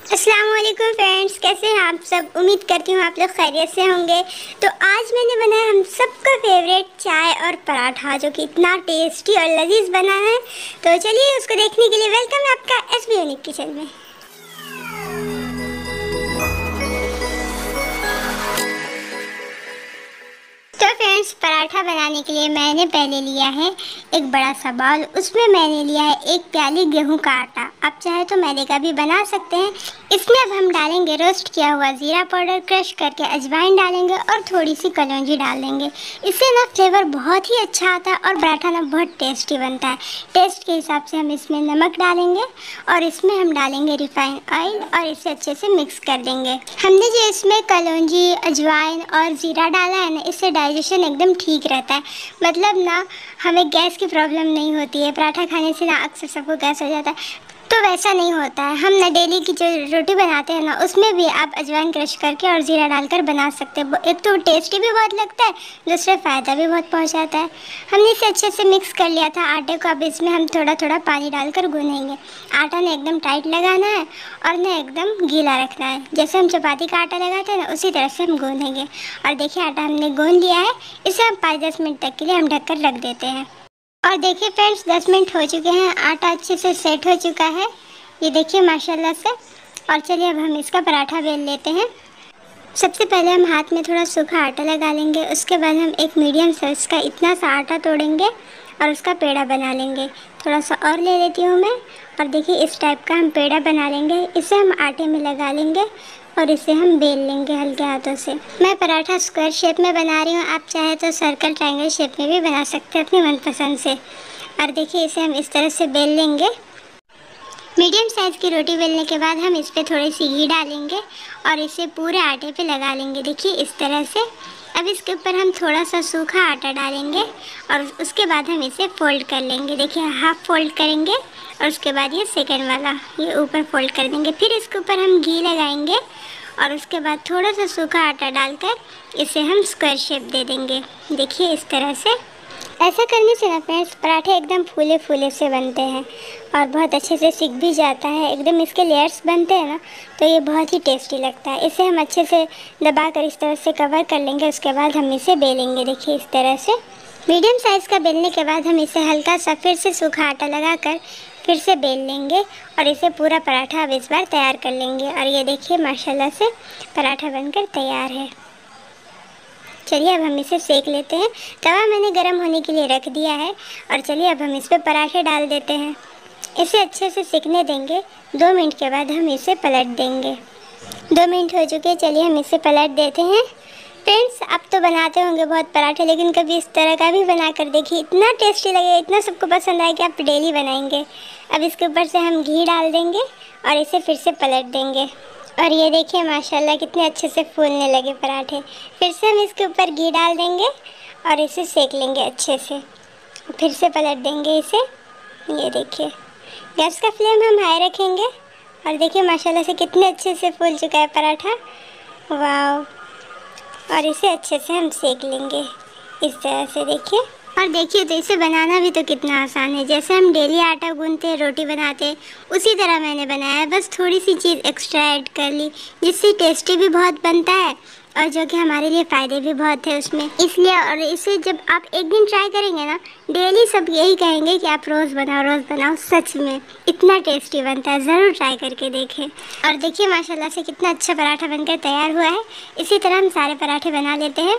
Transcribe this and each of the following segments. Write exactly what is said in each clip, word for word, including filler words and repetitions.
अस्सलाम वालेकुम फ्रेंड्स, कैसे हैं आप सब। उम्मीद करती हूँ आप लोग खैरियत से होंगे। तो आज मैंने बनाया हम सबका फेवरेट चाय और पराठा, जो कि इतना टेस्टी और लजीज बना है। तो चलिए उसको देखने के लिए वेलकम है आपका एस बी यूनिक किचन में। तो फ्रेंड्स, पराठा बनाने के लिए मैंने पहले लिया है एक बड़ा सा बाउल। उसमें मैंने लिया है एक प्याली गेहूं का आटा। आप चाहे तो मैदे का भी बना सकते हैं। इसमें अब हम डालेंगे रोस्ट किया हुआ जीरा पाउडर, क्रश करके अजवाइन डालेंगे और थोड़ी सी कलौंजी डाल देंगे। इससे ना फ्लेवर बहुत ही अच्छा आता है और पराठा ना बहुत टेस्टी बनता है। टेस्ट के हिसाब से हम इसमें नमक डालेंगे और इसमें हम डालेंगे रिफाइंड ऑयल और इसे अच्छे से मिक्स कर देंगे। हमने जो इसमें कलौंजी, अजवाइन और ज़ीरा डाला है ना, इससे डाइजेशन एकदम ठीक रहता है। मतलब ना हमें गैस की प्रॉब्लम नहीं होती है। पराठा खाने से ना अक्सर सबको गैस हो जाता है, तो वैसा नहीं होता है। हम ना डेली की जो रोटी बनाते हैं ना, उसमें भी आप अजवाइन क्रश करके और ज़ीरा डालकर बना सकते हैं। एक तो टेस्टी भी बहुत लगता है, दूसरा फ़ायदा भी बहुत पहुंचाता है। हमने इसे अच्छे से मिक्स कर लिया था आटे को। अब इसमें हम थोड़ा थोड़ा पानी डालकर गूँधेंगे। आटा ने एकदम टाइट लगाना है और ना एकदम गीला रखना है। जैसे हम चपाती का आटा लगाते हैं ना, उसी तरह से हम गूँधेंगे। और देखिए आटा हमने गूँध लिया है। इसे हम पाँच दस मिनट तक के लिए हम ढक कर रख देते हैं। और देखिए फ्रेंड्स, दस मिनट हो चुके हैं, आटा अच्छे से सेट हो चुका है, ये देखिए माशाल्लाह से। और चलिए अब हम इसका पराठा बेल लेते हैं। सबसे पहले हम हाथ में थोड़ा सूखा आटा लगा लेंगे। उसके बाद हम एक मीडियम साइज़ का इतना सा आटा तोड़ेंगे और उसका पेड़ा बना लेंगे। थोड़ा सा और ले लेती हूँ मैं। और देखिए इस टाइप का हम पेड़ा बना लेंगे। इसे हम आटे में लगा लेंगे और इसे हम बेल लेंगे हल्के हाथों से। मैं पराठा स्क्वायर शेप में बना रही हूँ, आप चाहे तो सर्कल ट्रायंगल शेप में भी बना सकते हैं अपनी मनपसंद से। और देखिए इसे हम इस तरह से बेल लेंगे। मीडियम साइज़ की रोटी बेलने के बाद हम इस पर थोड़ी सी घी डालेंगे और इसे पूरे आटे पे लगा लेंगे। देखिए इस तरह से। अब इसके ऊपर हम थोड़ा सा सूखा आटा डालेंगे और उसके बाद हम इसे फोल्ड कर लेंगे। देखिए हाफ फोल्ड करेंगे और उसके बाद ये सेकंड वाला ये ऊपर फोल्ड कर देंगे। फिर इसके ऊपर हम घी लगाएंगे और उसके बाद थोड़ा सा सूखा आटा डालकर इसे हम स्क्वायर शेप दे देंगे। देखिए इस तरह से। ऐसा करने से ना फ्रेंड्स, पराठे एकदम फूले फूले से बनते हैं और बहुत अच्छे से सिक भी जाता है। एकदम इसके लेयर्स बनते हैं ना, तो ये बहुत ही टेस्टी लगता है। इसे हम अच्छे से दबा कर इस तरह से कवर कर लेंगे। उसके बाद हम इसे बेलेंगे। देखिए इस तरह से। मीडियम साइज़ का बेलने के बाद हम इसे हल्का सा फिर से सूखा आटा लगाकर फिर से बेल लेंगे और इसे पूरा पराठा अब इस बार तैयार कर लेंगे। और ये देखिए माशाल्लाह से पराठा बनकर तैयार है। चलिए अब हम इसे सेक लेते हैं। तवा मैंने गर्म होने के लिए रख दिया है और चलिए अब हम इस पर पराठे डाल देते हैं। इसे अच्छे से सिकने देंगे। दो मिनट के बाद हम इसे पलट देंगे। दो मिनट हो चुके हैं, चलिए हम इसे पलट देते हैं। फ्रेंड्स, आप तो बनाते होंगे बहुत पराठे, लेकिन कभी इस तरह का भी बना कर देखिए, इतना टेस्टी लगेगा, इतना सबको पसंद आएगा कि आप डेली बनाएंगे। अब इसके ऊपर से हम घी डाल देंगे और इसे फिर से पलट देंगे। और ये देखिए माशाल्लाह कितने अच्छे से फूलने लगे पराठे। फिर से हम इसके ऊपर घी डाल देंगे और इसे सेक लेंगे अच्छे से। फिर से पलट देंगे इसे। ये देखिए गैस का फ्लेम हम हाई रखेंगे और देखिए माशाल्लाह से कितने अच्छे से फूल चुका है पराठा। वाव। और इसे अच्छे से हम सेक लेंगे इस तरह से। देखिए और देखिए तो इसे बनाना भी तो कितना आसान है। जैसे हम डेली आटा गूंथते हैं, रोटी बनाते हैं, उसी तरह मैंने बनाया है। बस थोड़ी सी चीज़ एक्स्ट्रा ऐड कर ली, जिससे टेस्टी भी बहुत बनता है और जो कि हमारे लिए फ़ायदे भी बहुत है उसमें। इसलिए और इसे जब आप एक दिन ट्राई करेंगे ना, डेली सब यही कहेंगे कि आप रोज़ बनाओ रोज़ बनाओ। सच में इतना टेस्टी बनता है, ज़रूर ट्राई करके देखें। और देखिए माशाल्लाह से कितना अच्छा पराठा बनकर तैयार हुआ है। इसी तरह हम सारे पराठे बना लेते हैं।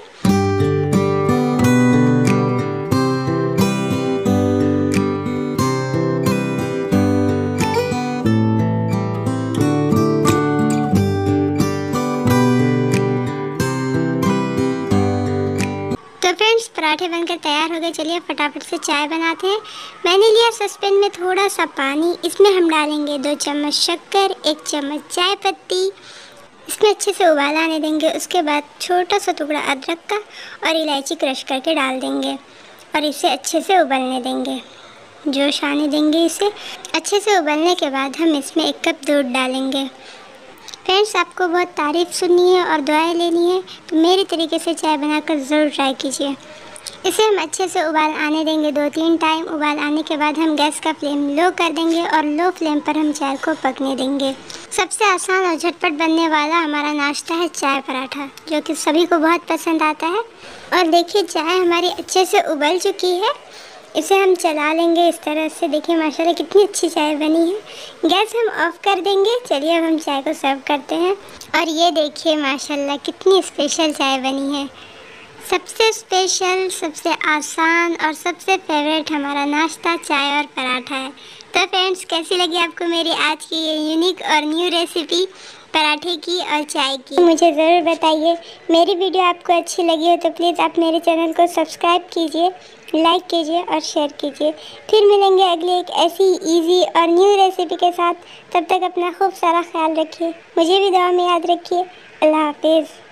तो फ्रेंड्स, पराठे बनकर तैयार हो गए। चलिए फटाफट से चाय बनाते हैं। मैंने लिया सस्पेन में थोड़ा सा पानी। इसमें हम डालेंगे दो चम्मच शक्कर, एक चम्मच चाय पत्ती। इसमें अच्छे से उबाल आने देंगे। उसके बाद छोटा सा टुकड़ा अदरक का और इलायची क्रश करके डाल देंगे और इसे अच्छे से उबलने देंगे। जोश आने देंगे इसे। अच्छे से उबलने के बाद हम इसमें एक कप दूध डालेंगे। फ्रेंड्स, आपको बहुत तारीफ़ सुननी है और दुआएं लेनी है, तो मेरे तरीके से चाय बनाकर ज़रूर ट्राई कीजिए। इसे हम अच्छे से उबाल आने देंगे दो तीन टाइम। उबाल आने के बाद हम गैस का फ्लेम लो कर देंगे और लो फ्लेम पर हम चाय को पकने देंगे। सबसे आसान और झटपट बनने वाला हमारा नाश्ता है चाय पराठा, जो कि सभी को बहुत पसंद आता है। और देखिए चाय हमारी अच्छे से उबल चुकी है। इसे हम चला लेंगे इस तरह से। देखिए माशाल्लाह कितनी अच्छी चाय बनी है। गैस हम ऑफ कर देंगे। चलिए अब हम चाय को सर्व करते हैं। और ये देखिए माशाल्लाह कितनी स्पेशल चाय बनी है। सबसे स्पेशल, सबसे आसान और सबसे फेवरेट हमारा नाश्ता चाय और पराठा है। तो फ्रेंड्स, कैसी लगी आपको मेरी आज की ये यूनिक और न्यू रेसिपी पराठे की और चाय की, मुझे ज़रूर बताइए। मेरी वीडियो आपको अच्छी लगी हो तो प्लीज़ आप मेरे चैनल को सब्सक्राइब कीजिए, लाइक कीजिए और शेयर कीजिए। फिर मिलेंगे अगली एक ऐसी इजी और न्यू रेसिपी के साथ। तब तक अपना खूब सारा ख्याल रखिए, मुझे भी दुआ में याद रखिए। अल्लाह हाफिज़।